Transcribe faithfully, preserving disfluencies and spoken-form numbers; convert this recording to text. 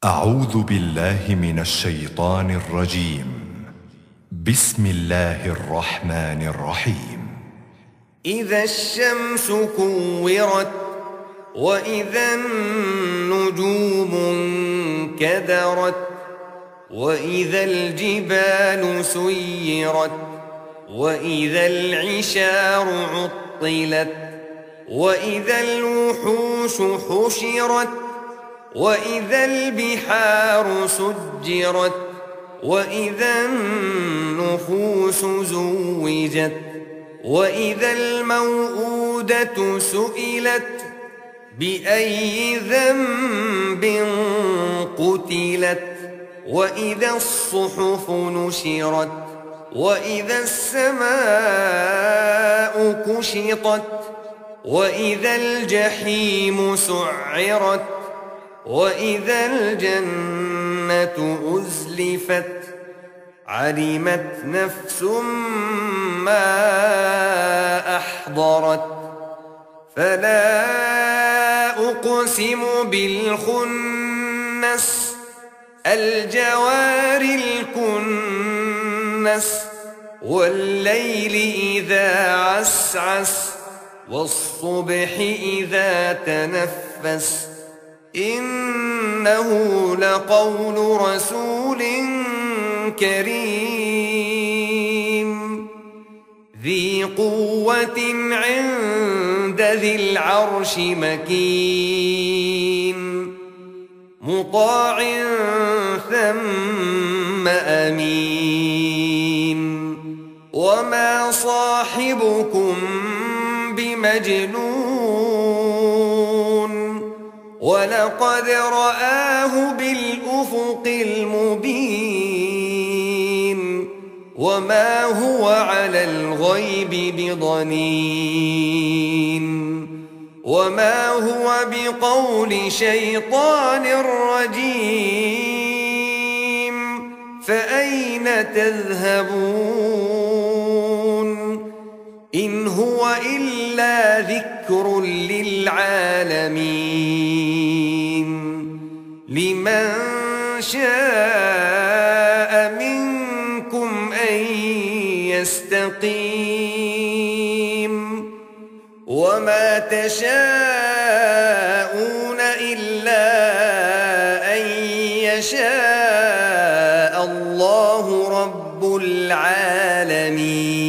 أعوذ بالله من الشيطان الرجيم. بسم الله الرحمن الرحيم. إذا الشمس كورت وإذا النجوم انكدرت وإذا الجبال سيرت وإذا العشار عطلت وإذا الوحوش حشرت وإذا البحار سجرت وإذا النفوس زوجت وإذا الموءودة سئلت بأي ذنب قتلت وإذا الصحف نشرت وإذا السماء كشطت وإذا الجحيم سعرت وإذا الجنة أزلفت علمت نفس ما أحضرت فلا أقسم بالخنس الجوار الكنس والليل إذا عسعس والصبح إذا تنفس إنه لقول رسول كريم ذي قوة عند ذي العرش مكين مطاع ثم أمين وما صاحبكم بمجنون ولقد رآه بالأفق المبين وما هو على الغيب بضنين وما هو بقول شيطان رجيم فأين تذهبون إن هو إلا ذكر للعالمين لمن شاء منكم أن يستقيم وما تشاءون إلا أن يشاء الله رب العالمين.